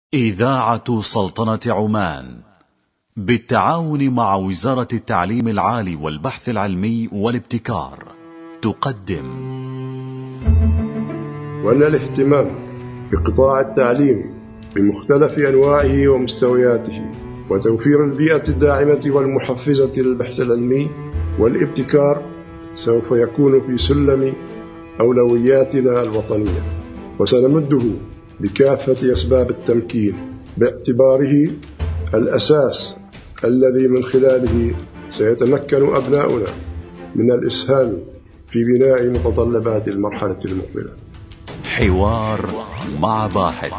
إذاعة سلطنة عمان بالتعاون مع وزارة التعليم العالي والبحث العلمي والابتكار تقدم. وأن الاهتمام بقطاع التعليم بمختلف أنواعه ومستوياته وتوفير البيئة الداعمة والمحفزة للبحث العلمي والابتكار سوف يكون في سلم أولوياتنا الوطنية، وسنمده بكافة أسباب التمكين باعتباره الأساس الذي من خلاله سيتمكن أبناؤنا من الإسهام في بناء متطلبات المرحلة المقبلة. حوار مع باحث.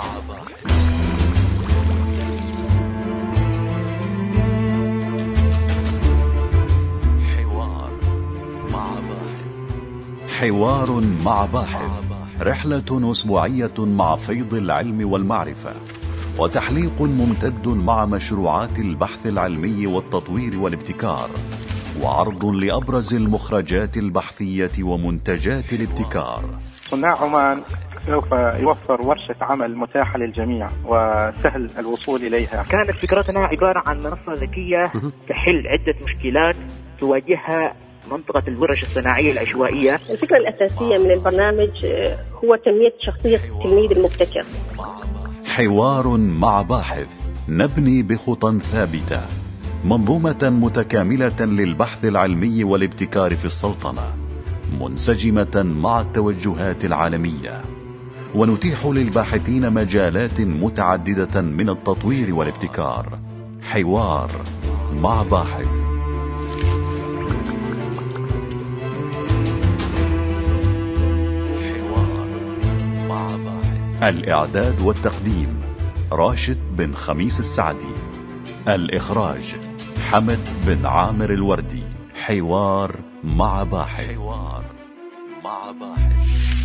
حوار مع باحث، رحلة أسبوعية مع فيض العلم والمعرفة، وتحليق ممتد مع مشروعات البحث العلمي والتطوير والابتكار، وعرض لأبرز المخرجات البحثية ومنتجات الابتكار. صناع عمان سوف يوفر ورشة عمل متاحة للجميع وسهل الوصول إليها. كانت فكرتنا عبارة عن منصة ذكية تحل عدة مشكلات تواجهها منطقة الورش الصناعية العشوائية. الفكرة الأساسية من البرنامج هو تنمية شخصية التلميذ المبتكر. حوار مع باحث، نبني بخطى ثابتة منظومة متكاملة للبحث العلمي والابتكار في السلطنة، منسجمة مع التوجهات العالمية، ونتيح للباحثين مجالات متعددة من التطوير والابتكار. حوار مع باحث. الإعداد والتقديم راشد بن خميس السعدي، الإخراج حمد بن عامر الوردي. حوار مع باحث. حوار مع باحث.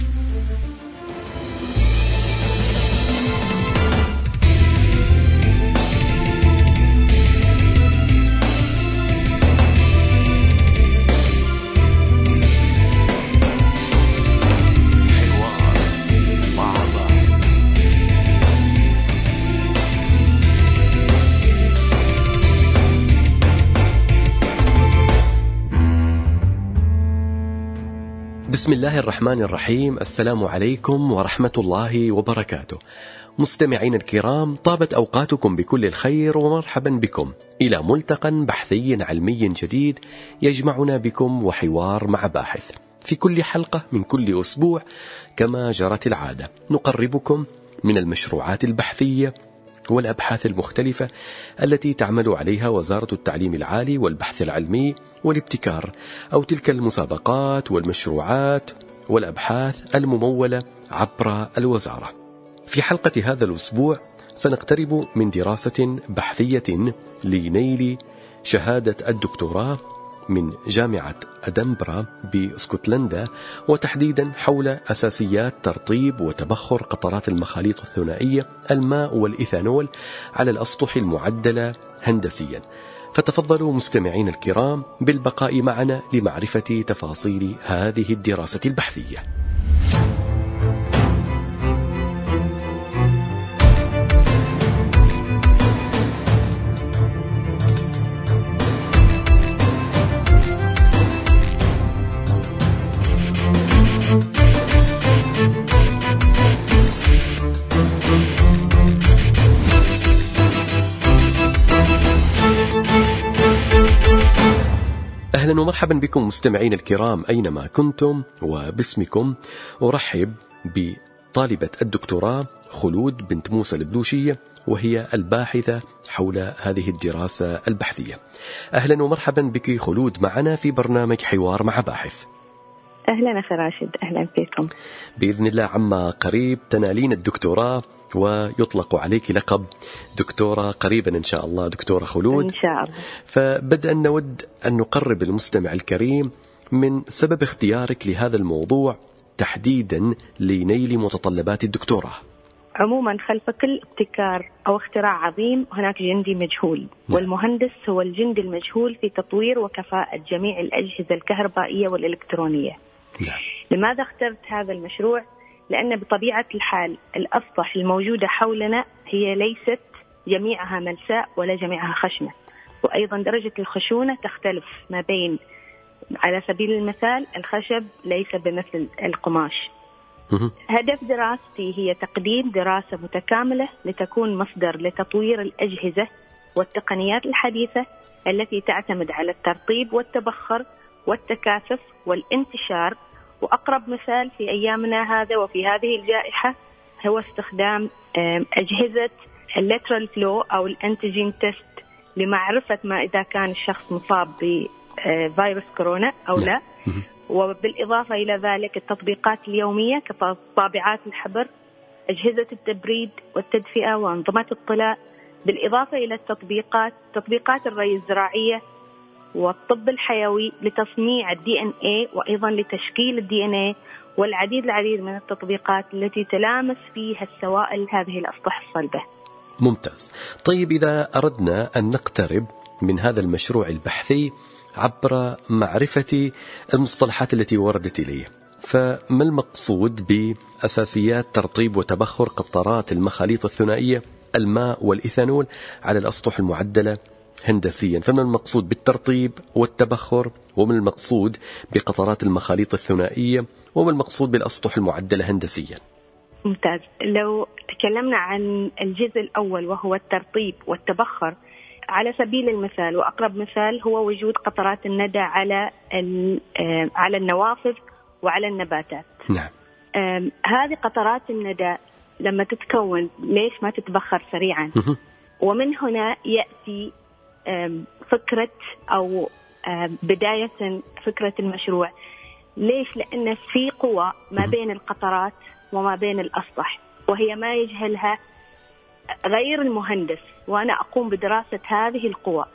بسم الله الرحمن الرحيم. السلام عليكم ورحمة الله وبركاته. مستمعين الكرام، طابت أوقاتكم بكل الخير ومرحبا بكم إلى ملتقى بحثي علمي جديد يجمعنا بكم وحوار مع باحث. في كل حلقة من كل أسبوع كما جرت العادة نقربكم من المشروعات البحثية والأبحاث المختلفة التي تعمل عليها وزارة التعليم العالي والبحث العلمي والابتكار، أو تلك المسابقات والمشروعات والأبحاث الممولة عبر الوزارة. في حلقة هذا الأسبوع سنقترب من دراسة بحثية لنيل شهادة الدكتوراه من جامعة أدنبرا باسكتلندا، وتحديدا حول أساسيات ترطيب وتبخر قطرات المخاليط الثنائية الماء والإيثانول على الأسطح المعدلة هندسيا. فتفضلوا مستمعين الكرام بالبقاء معنا لمعرفة تفاصيل هذه الدراسة البحثية. أهلا ومرحبا بكم مستمعين الكرام أينما كنتم، وباسمكم أرحب بطالبة الدكتوراه خلود بنت موسى البلوشية، وهي الباحثة حول هذه الدراسة البحثية. أهلا ومرحبا بك خلود معنا في برنامج حوار مع باحث. أهلا أخي راشد، أهلا فيكم. بإذن الله عما قريب تنالين الدكتوراه ويطلق عليك لقب دكتورة قريبا إن شاء الله، دكتورة خلود إن شاء الله. فبدأ نود أن نقرب المستمع الكريم من سبب اختيارك لهذا الموضوع تحديدا لنيل متطلبات الدكتوراه. عموما خلف كل ابتكار أو اختراع عظيم هناك جندي مجهول، والمهندس هو الجندي المجهول في تطوير وكفاءة جميع الأجهزة الكهربائية والإلكترونية. لماذا اخترت هذا المشروع؟ لأن بطبيعة الحال الأسطح الموجودة حولنا هي ليست جميعها ملساء ولا جميعها خشنة، وأيضا درجة الخشونة تختلف ما بين، على سبيل المثال الخشب ليس بمثل القماش. هدف دراستي هي تقديم دراسة متكاملة لتكون مصدر لتطوير الأجهزة والتقنيات الحديثة التي تعتمد على الترطيب والتبخر والتكاثف والانتشار. وأقرب مثال في أيامنا هذا وفي هذه الجائحة هو استخدام أجهزة اللاترال فلو أو الأنتيجين تيست لمعرفة ما إذا كان الشخص مصاب بفيروس كورونا أو لا. وبالإضافة إلى ذلك التطبيقات اليومية كطابعات الحبر، أجهزة التبريد والتدفئة وأنظمة الطلاء، بالإضافة إلى تطبيقات الري الزراعية والطب الحيوي لتصنيع DNA وأيضا لتشكيل DNA، والعديد من التطبيقات التي تلامس فيها السوائل هذه الأسطح الصلبة. ممتاز. طيب إذا أردنا أن نقترب من هذا المشروع البحثي عبر معرفة المصطلحات التي وردت إليه، فما المقصود بأساسيات ترطيب وتبخر قطرات المخاليط الثنائية الماء والإيثانول على الأسطح المعدلة هندسيا؟ فما المقصود بالترطيب والتبخر، وما المقصود بقطرات المخاليط الثنائية، وما المقصود بالأسطح المعدلة هندسيا؟ ممتاز. لو تكلمنا عن الجزء الأول وهو الترطيب والتبخر، على سبيل المثال وأقرب مثال هو وجود قطرات الندى على النوافذ وعلى النباتات. نعم. هذه قطرات الندى لما تتكون ليش ما تتبخر سريعا؟ ومن هنا يأتي فكرة أو بداية فكرة المشروع. ليش؟ لأن في قوة ما بين القطرات وما بين الأسطح، وهي ما يجهلها غير المهندس، وأنا أقوم بدراسة هذه القوى.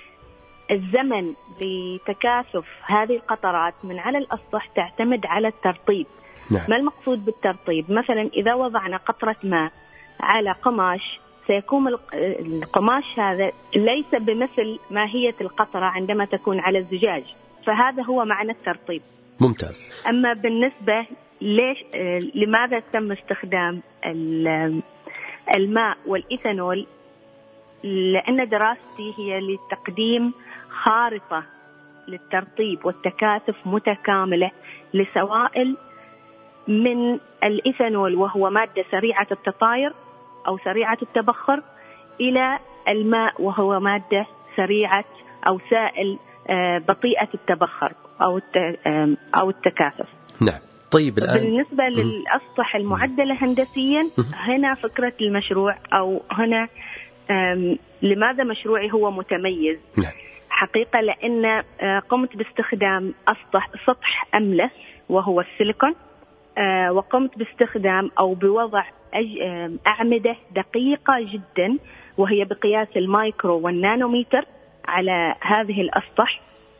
الزمن لتكاثف هذه القطرات من على الأسطح تعتمد على الترطيب. نعم. ما المقصود بالترطيب؟ مثلا إذا وضعنا قطرة ماء على قماش، سيكون القماش هذا ليس بمثل ماهية القطرة عندما تكون على الزجاج، فهذا هو معنى الترطيب. ممتاز. أما بالنسبة لماذا تم استخدام الماء والإيثانول؟ لأن دراستي هي لتقديم خارطة للترطيب والتكاثف متكاملة لسوائل من الإيثانول وهو مادة سريعة التطاير أو سريعة التبخر، إلى الماء وهو مادة سريعة أو سائل بطيئة التبخر أو التكاثف. نعم. طيب الآن بالنسبة للأسطح المعدلة هندسيا، هنا فكرة المشروع أو هنا لماذا مشروعي هو متميز؟ نعم. حقيقة لأن قمت باستخدام سطح أملس وهو السيليكون، وقمت باستخدام أو بوضع أعمدة دقيقة جدا وهي بقياس المايكرو والنانومتر على هذه الأسطح.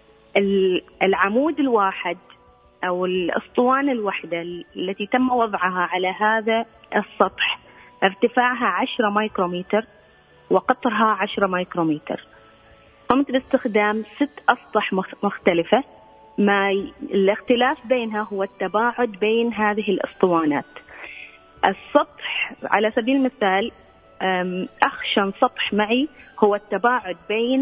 العمود الواحد أو الأسطوانة الواحدة التي تم وضعها على هذا السطح ارتفاعها 10 مايكرومتر وقطرها 10 مايكرومتر. قمت باستخدام 6 أسطح مختلفة، الاختلاف بينها هو التباعد بين هذه الأسطوانات. السطح على سبيل المثال أخشن سطح معي هو التباعد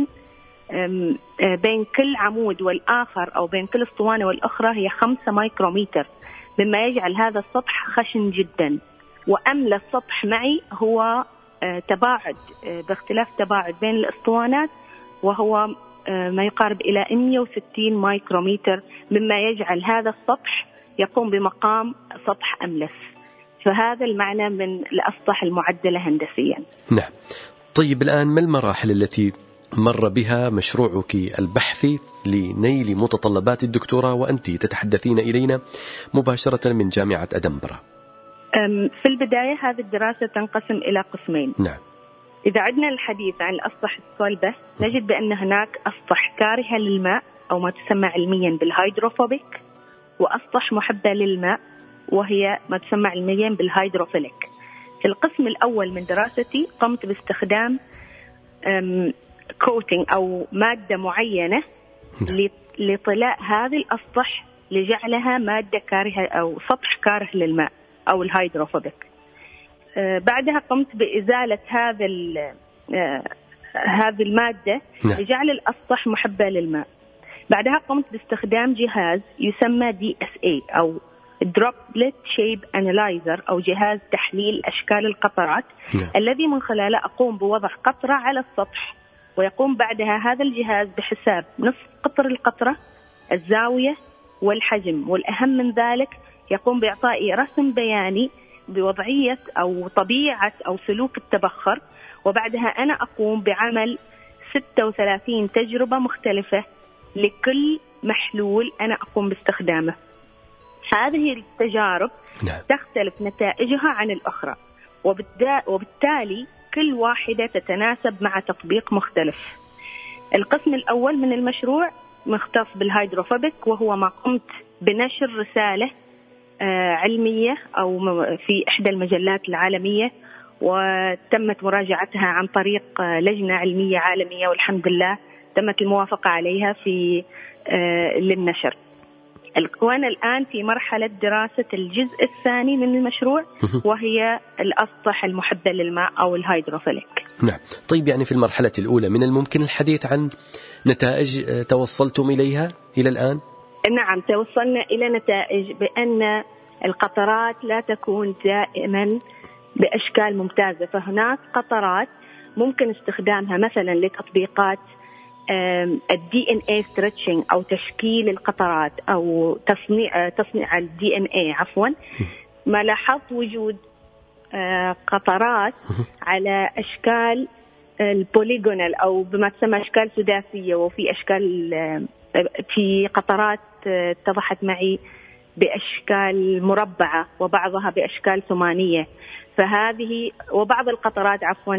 بين كل عمود والآخر أو بين كل أسطوانة والأخرى هي 5 مايكرومتر، مما يجعل هذا السطح خشن جدا. وأملى السطح معي هو تباعد باختلاف تباعد بين الأسطوانات وهو ما يقارب إلى 160 مايكرومتر، مما يجعل هذا السطح يقوم بمقام سطح أملس. فهذا المعنى من الأسطح المعدلة هندسيا. نعم. طيب الآن ما المراحل التي مر بها مشروعك البحثي لنيل متطلبات الدكتوراه وأنت تتحدثين إلينا مباشرة من جامعة أدنبرا؟ في البداية هذه الدراسة تنقسم إلى قسمين. نعم. إذا عدنا الحديث عن الأسطح الصلبة نجد بأن هناك أسطح كارهة للماء أو ما تسمى علميا بالهيدروفوبيك، وأسطح محبة للماء وهي ما تسمى علميا بالهيدروفيليك. في القسم الأول من دراستي قمت باستخدام كوتينج أو مادة معينة لطلاء هذه الأسطح لجعلها مادة كارهة أو سطح كاره للماء أو الهيدروفوبيك. بعدها قمت بإزالة هذه المادة لجعل الأسطح محبة للماء. بعدها قمت باستخدام جهاز يسمى DSA أو Droplet Shape Analyzer أو جهاز تحليل أشكال القطرات الذي من خلاله أقوم بوضع قطرة على السطح، ويقوم بعدها هذا الجهاز بحساب نصف قطر القطرة، الزاوية والحجم، والأهم من ذلك يقوم بإعطائي رسم بياني بوضعية أو طبيعة أو سلوك التبخر. وبعدها أنا أقوم بعمل 36 تجربة مختلفة لكل محلول أنا أقوم باستخدامه. هذه التجارب تختلف نتائجها عن الأخرى، وبالتالي كل واحدة تتناسب مع تطبيق مختلف. القسم الأول من المشروع مختص بالهيدروفوبيك، وهو ما قمت بنشر رسالة علمية أو في إحدى المجلات العالمية، وتمت مراجعتها عن طريق لجنة علمية عالمية، والحمد لله تمت الموافقة عليها للنشر. وأنا الآن في مرحلة دراسة الجزء الثاني من المشروع، وهي الأسطح المحبة للماء أو الهيدروفيليك. نعم. طيب، يعني في المرحلة الأولى من الممكن الحديث عن نتائج توصلتم إليها إلى الآن؟ نعم، توصلنا إلى نتائج بأن القطرات لا تكون دائما بأشكال ممتازة، فهناك قطرات ممكن استخدامها مثلا لتطبيقات DNA stretching أو تشكيل القطرات أو تصنيع DNA عفوا. ما لاحظت وجود قطرات على أشكال البوليغونال أو بما تسمى أشكال سداسية، وفي في قطرات اتضحت معي بأشكال مربعة وبعضها بأشكال ثمانية، وبعض القطرات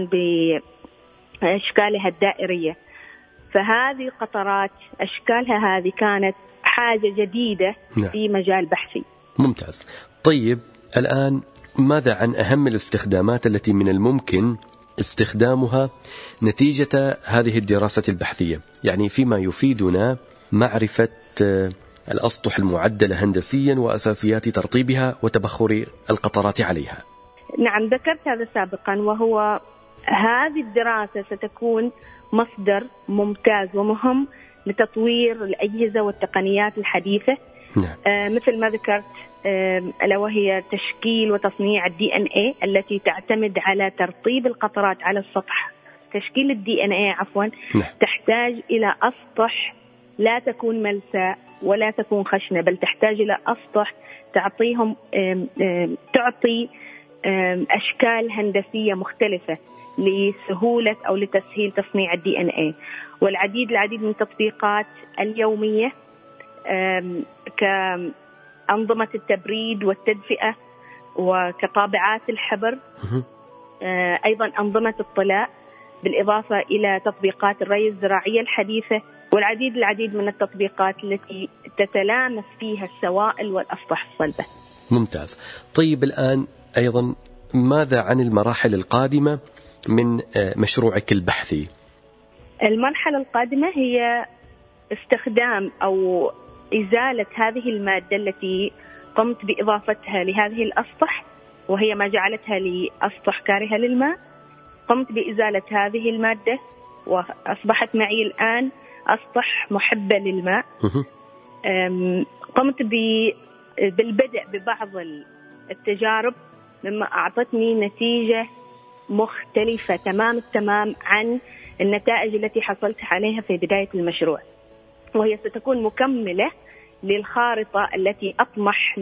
بأشكالها الدائرية. فهذه القطرات أشكالها هذه كانت حاجة جديدة في مجال بحثي. ممتاز. طيب، الآن ماذا عن أهم الاستخدامات التي من الممكن استخدامها نتيجة هذه الدراسة البحثية، يعني فيما يفيدنا معرفة الأسطح المعدلة هندسيا وأساسيات ترطيبها وتبخر القطرات عليها؟ نعم، ذكرت هذا سابقا، وهو هذه الدراسة ستكون مصدر ممتاز ومهم لتطوير الأجهزة والتقنيات الحديثة. مثل ما ذكرت، ألا وهي تشكيل وتصنيع DNA التي تعتمد على ترطيب القطرات على السطح. تشكيل DNA تحتاج إلى أسطح لا تكون ملساء ولا تكون خشنة، بل تحتاج إلى أسطح تعطي أشكال هندسية مختلفة لسهولة أو لتسهيل تصنيع DNA. والعديد من التطبيقات اليومية كأنظمة التبريد والتدفئة وكطابعات الحبر، أيضا أنظمة الطلاء، بالإضافة إلى تطبيقات الري الزراعية الحديثة، والعديد من التطبيقات التي تتلامس فيها السوائل والأسطح الصلبة. ممتاز. طيب، الآن أيضا ماذا عن المراحل القادمة من مشروعك البحثي؟ المرحلة القادمة هي استخدام أو إزالة هذه المادة التي قمت بإضافتها لهذه الأسطح، وهي ما جعلتها لأسطح كارهة للماء. قمت بإزالة هذه المادة وأصبحت معي الآن أسطح محبة للماء. قمت بالبدء ببعض التجارب مما أعطتني نتيجة مختلفة تمام عن النتائج التي حصلت عليها في بداية المشروع، وهي ستكون مكملة للخارطة التي أطمح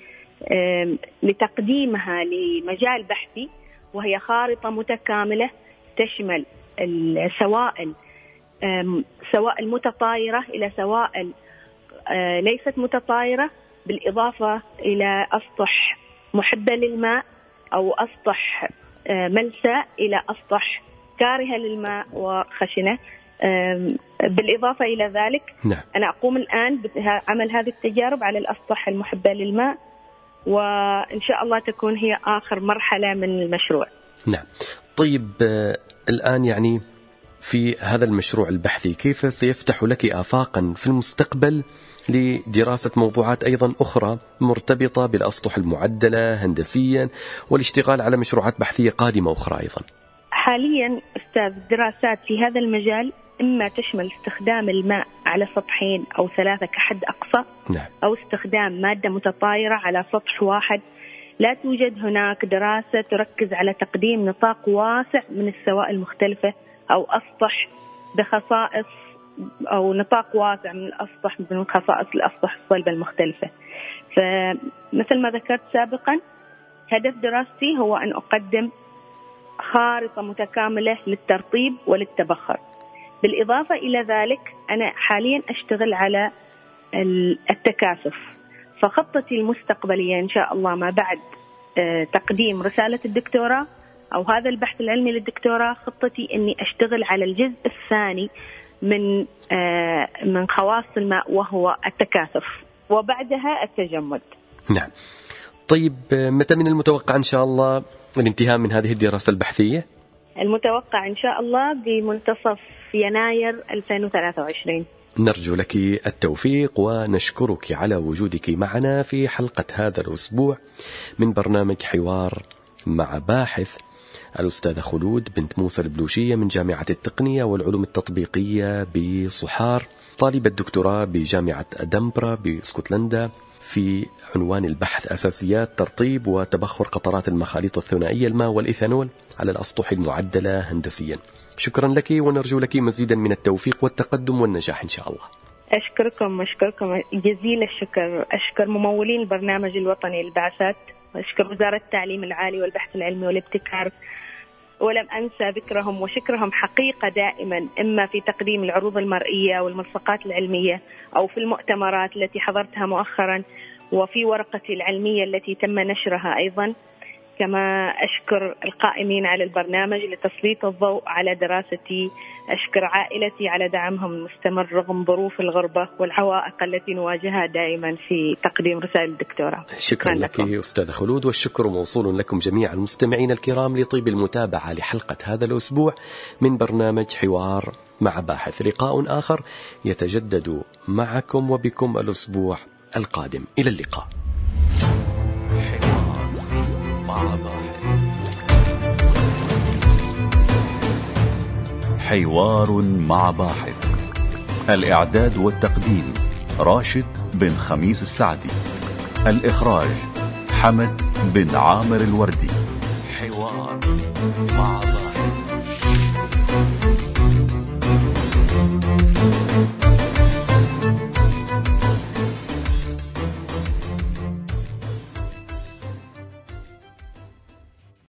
لتقديمها لمجال بحثي، وهي خارطة متكاملة تشمل السوائل، سوائل متطايرة إلى سوائل ليست متطايرة، بالإضافة إلى أسطح محبة للماء أو أسطح ملساء إلى أسطح كارهة للماء وخشنة. بالإضافة إلى ذلك أنا أقوم الآن بعمل هذه التجارب على الأسطح المحبة للماء، وإن شاء الله تكون هي آخر مرحلة من المشروع. نعم. طيب، الآن يعني في هذا المشروع البحثي كيف سيفتح لك آفاقا في المستقبل لدراسة موضوعات أيضا أخرى مرتبطة بالأسطح المعدلة هندسيا والاشتغال على مشروعات بحثية قادمة أخرى أيضا؟ حاليا أستاذ الدراسات في هذا المجال إما تشمل استخدام الماء على سطحين أو 3 كحد أقصى، نعم. أو استخدام مادة متطايرة على سطح واحد. لا توجد هناك دراسة تركز على تقديم نطاق واسع من السوائل المختلفة أو أسطح بخصائص أو نطاق واسع من الأسطح من خصائص الأسطح الصلبة المختلفة. فمثل ما ذكرت سابقا، هدف دراستي هو أن أقدم خارطة متكاملة للترطيب وللتبخر. بالإضافة إلى ذلك أنا حاليا أشتغل على التكاثف، فخطتي المستقبلية إن شاء الله ما بعد تقديم رسالة الدكتوراه أو هذا البحث العلمي للدكتوراه، خطتي أني أشتغل على الجزء الثاني من خواص الماء وهو التكاثف، وبعدها التجمد. نعم. طيب متى من المتوقع إن شاء الله الانتهاء من هذه الدراسة البحثية؟ المتوقع إن شاء الله بمنتصف يناير 2023. نرجو لك التوفيق ونشكرك على وجودك معنا في حلقة هذا الأسبوع من برنامج حوار مع باحث. الأستاذة خلود بنت موسى البلوشية من جامعة التقنية والعلوم التطبيقية بصحار، طالبة دكتوراه بجامعة أدنبرا باسكتلندا في عنوان البحث أساسيات ترطيب وتبخر قطرات المخاليط الثنائية الماء والإيثانول على الأسطح المعدلة هندسيا. شكرا لك ونرجو لك مزيدا من التوفيق والتقدم والنجاح إن شاء الله. أشكركم جزيل الشكر. أشكر ممولين البرنامج الوطني للبعثات، وأشكر وزارة التعليم العالي والبحث العلمي والابتكار، ولم أنسى ذكرهم وشكرهم حقيقة دائما، إما في تقديم العروض المرئية والملصقات العلمية أو في المؤتمرات التي حضرتها مؤخرا، وفي ورقتي العلمية التي تم نشرها أيضا. كما أشكر القائمين على البرنامج لتسليط الضوء على دراستي. أشكر عائلتي على دعمهم المستمر رغم ظروف الغربة والعوائق التي نواجهها دائما في تقديم رسائل الدكتوراه. شكرا لك أستاذة خلود، والشكر موصول لكم جميع المستمعين الكرام لطيب المتابعة لحلقة هذا الأسبوع من برنامج حوار مع باحث. لقاء آخر يتجدد معكم وبكم الأسبوع القادم. إلى اللقاء. حوار مع باحث. الإعداد والتقديم راشد بن خميس السعدي. الإخراج حمد بن عامر الوردي. حوار مع باحث.